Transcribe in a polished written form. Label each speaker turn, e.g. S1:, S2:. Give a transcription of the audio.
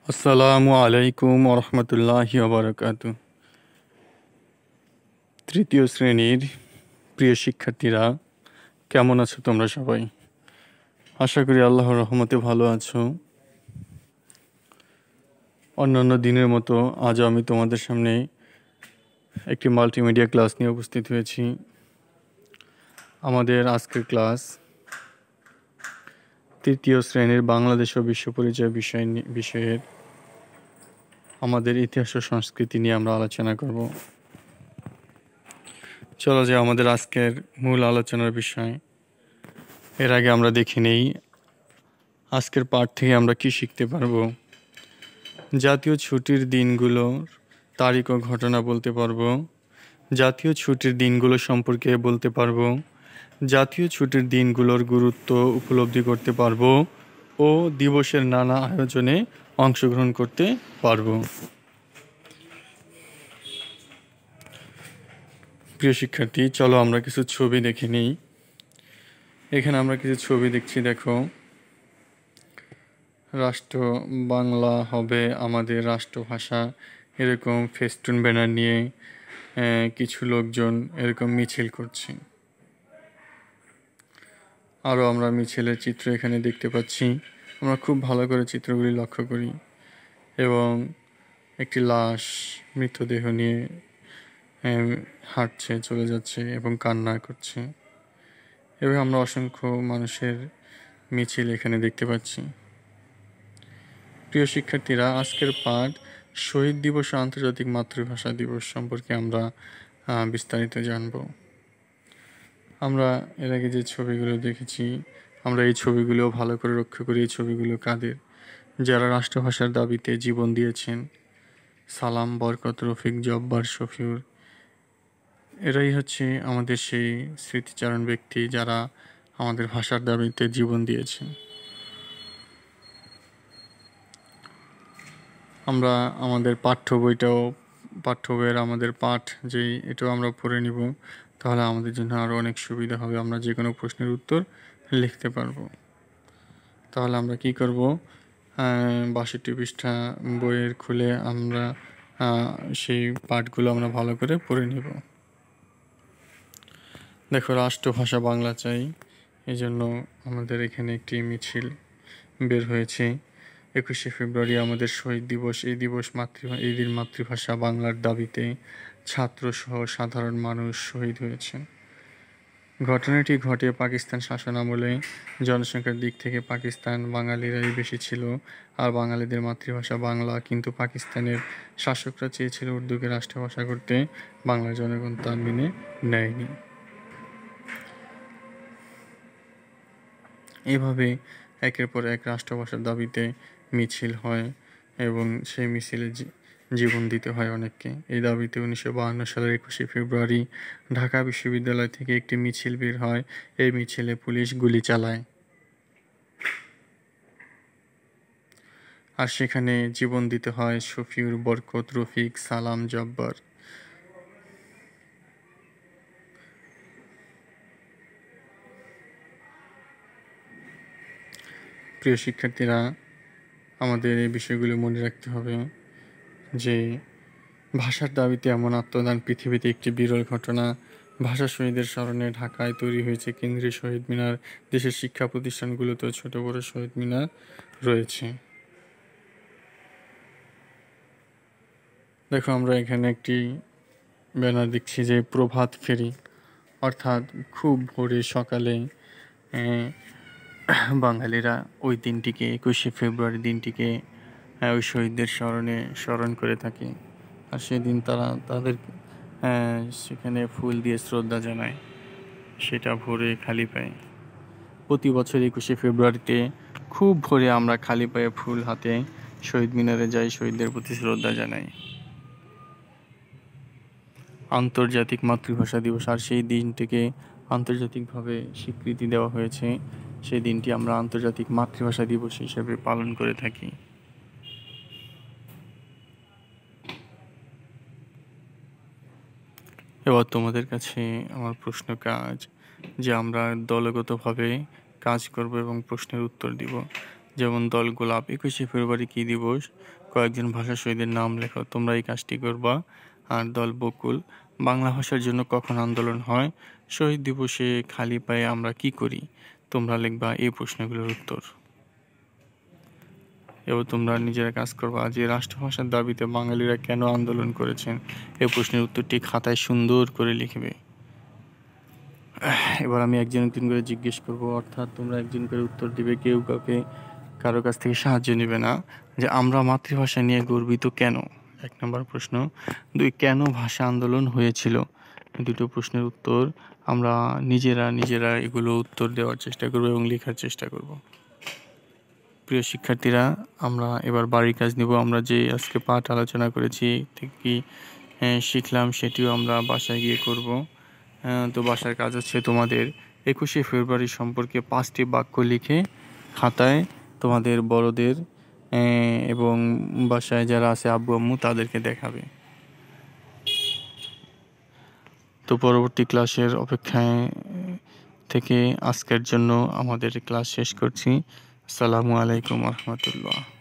S1: আসসালামু আলাইকুম ওরহমতুল্লাহি ওবারাকাতু। তৃতীয় শ্রেণীর প্রিয় শিক্ষার্থীরা, কেমন আছো তোমরা সবাই? আশা করি আল্লাহর রহমতে ভালো আছো। অন্যান্য দিনের মতো আজও আমি তোমাদের সামনে একটি মাল্টিমিডিয়া ক্লাস নিয়ে উপস্থিত হয়েছি। আমাদের আজকের ক্লাস তৃতীয় শ্রেণীর বাংলাদেশ ও বিশ্ব পরিচয় বিষয়ের আমাদের ইতিহাস ও সংস্কৃতি নিয়ে আমরা আলোচনা করব। চলো যে আমাদের আজকের মূল আলোচনার বিষয়। এর আগে আমরা দেখে নেই আজকের পাঠ থেকে আমরা কি শিখতে পারবো। জাতীয় ছুটির দিনগুলোর তারিখ ও ঘটনা বলতে পারবো। জাতীয় ছুটির দিনগুলো সম্পর্কে বলতে পারবো। জাতীয় ছুটির দিনগুলোর গুরুত্ব উপলব্ধি করতে পারবো ও দিবসের নানা আয়োজনে অংশগ্রহণ করতে পারবো। প্রিয় শিক্ষার্থী, চলো আমরা কিছু ছবি দেখে নিই। এখানে আমরা কিছু ছবি দেখছি, দেখো। রাষ্ট্র বাংলা হবে আমাদের রাষ্ট্রভাষা, এরকম ফেস্টুন ব্যানার নিয়ে কিছু লোকজন এরকম মিছিল করছে। আরও আমরা মিছিলের চিত্র এখানে দেখতে পাচ্ছি। আমরা খুব ভালো করে চিত্রগুলি লক্ষ্য করি এবং একটি লাশ মৃতদেহ নিয়ে হাঁটছে, চলে যাচ্ছে এবং কান্না করছে। এবং আমরা অসংখ্য মানুষের মিছিল এখানে দেখতে পাচ্ছি। প্রিয় শিক্ষার্থীরা, আজকের পাঠ শহীদ দিবস ও আন্তর্জাতিক মাতৃভাষা দিবস সম্পর্কে আমরা বিস্তারিত জানব। আমরা এর আগে যে ছবিগুলো দেখেছি, আমরা এই ছবিগুলো ভালো করে লক্ষ্য করি। এই ছবিগুলো কাদের? যারা রাষ্ট্রভাষার দাবিতে জীবন দিয়েছেন। সালাম, বরকত, রফিক, জব্বার, শফিউর, এরাই হচ্ছে আমাদের সেই স্মৃতিচারণ ব্যক্তি যারা আমাদের ভাষার দাবিতে জীবন দিয়েছেন। আমরা আমাদের পাঠ্য বইয়ের আমাদের পাঠ যেই এটাও আমরা পড়ে নিব, তাহলে আমাদের জন্য আরও অনেক সুবিধা হবে। আমরা যে কোনো প্রশ্নের উত্তর লিখতে পারবো। তাহলে আমরা কি করব, ৬২ পৃষ্ঠা বইয়ের খুলে আমরা সেই পাঠগুলো আমরা ভালো করে পড়ে নিব। দেখো, রাষ্ট্রভাষা বাংলা চাই, এই জন্য আমাদের এখানে একটি মিছিল বের হয়েছে। ২১শে ফেব্রুয়ারি আমাদের শহীদ দিবস। এই দিন মাতৃভাষা বাংলার দাবিতে ছাত্রসহ সাধারণ মানুষ শহীদ হয়েছেন। ঘটনাটি ঘটে পাকিস্তান শাসন আমলে। জনসংখ্যার দিক থেকে পাকিস্তান বাঙালিরাই বেশি ছিল, আর বাঙালিদের মাতৃভাষা বাংলা। কিন্তু পাকিস্তানের শাসকরা চেয়েছিল উর্দুকে রাষ্ট্রভাষা করতে, বাংলার জনগণ তা মেনে নেয়নি। এভাবে একের পর এক রাষ্ট্রভাষার দাবিতে মিছিল হয় এবং সেই মিছিলে জীবন দিতে হয় অনেককে। এই দাবিতে 1952 সালের 21শে ফেব্রুয়ারি ঢাকা বিশ্ববিদ্যালয় থেকে একটি মিছিল বের হয়। এই মিছিলে পুলিশ গুলি চালায়, আর সেখানে জীবন দিতে হয় শফিউর, বরকত, রফিক, সালাম, জব্বার। প্রিয় শিক্ষার্থীরা, আমাদের এই বিষয়গুলো মনে রাখতে হবে যে ভাষার দাবিতে এমন আত্মদান পৃথিবীতে একটি বিরল ঘটনা। ভাষা শহীদের স্মরণে ঢাকায় তৈরি হয়েছে কেন্দ্রীয় শহীদ মিনার। দেশের শিক্ষা প্রতিষ্ঠানগুলোতেও ছোট বড় শহীদ মিনার রয়েছে। দেখো, আমরা এখানে একটি ব্যানার দেখছি যে প্রভাত ফেরি, অর্থাৎ খুব ভোরে সকালে বাঙালিরা ওই দিনটিকে, 21শে ফেব্রুয়ারি দিনটিকে ওই শহীদদের স্মরণ করে থাকে। আর সেদিন তারা তাদের সেখানে ফুল দিয়ে শ্রদ্ধা জানায়, সেটা ভোরে খালি পায়ে। প্রতি বছর 21শে ফেব্রুয়ারিতে খুব ভোরে আমরা খালি পায়ে ফুল হাতে শহীদ মিনারে যাই, শহীদদের প্রতি শ্রদ্ধা জানাই। আন্তর্জাতিক মাতৃভাষা দিবস, আর সেই দিনটিকে আন্তর্জাতিকভাবে স্বীকৃতি দেওয়া হয়েছে। সেই দিনটি আমরা আন্তর্জাতিক মাতৃভাষা দিবস হিসেবে পালন করে থাকি। এবার তোমাদের কাছে আমার প্রশ্ন কাজ যে আমরা দলগতভাবে কাজ করব এবং প্রশ্নের উত্তর দিব। যেমন দল গোলাপ। 21শে ফেব্রুয়ারি কী দিবস? কয়েকজন ভাষা শহীদের নাম লেখো। তোমরা এই কাজটি করবা। আর দল বকুল, বাংলা ভাষার জন্য কখন আন্দোলন হয়? শহীদ দিবসে খালি পায়ে আমরা কি করি? তোমরা লিখবা এই প্রশ্নগুলোর উত্তর। এবার তোমরা নিজেরা কাজ করবা যে রাষ্ট্রভাষার দাবিতে বাঙালিরা কেন আন্দোলন করেছেন, এই প্রশ্নের উত্তরটি খাতায় সুন্দর করে লিখবে। এবার আমি একজন করে জিজ্ঞেস করব, অর্থাৎ তোমরা একজন করে উত্তর দিবে, কেউ কারো কাছ থেকে সাহায্য নেবে না। যে আমরা মাতৃভাষা নিয়ে গর্বিত কেন? 1 নম্বর প্রশ্ন। 2, কেন ভাষা আন্দোলন হয়েছিল? দুটো প্রশ্নের উত্তর আমরা নিজেরা এগুলো উত্তর দেওয়ার চেষ্টা করব এবং লেখার চেষ্টা করব। প্রিয় শিক্ষার্থীরা, আমরা এবার বাড়ির কাজ নিব। আমরা যে আজকে পাঠ আলোচনা করেছি থেকে কি শিখলাম সেটিও আমরা বাসায় গিয়ে করব। তো বাসার কাজ হচ্ছে তোমাদের 21শে ফেব্রুয়ারি সম্পর্কে 5টি বাক্য লিখে খাতায় তোমাদের বড়দের এবং বাসায় যারা আছে আব্বু আম্মু তাদেরকে দেখাবে। তো পরবর্তী ক্লাসের অপেক্ষায় থেকে আজকের জন্য আমাদের ক্লাস শেষ করছি। আসসালামু আলাইকুম রহমতুল্লাহ।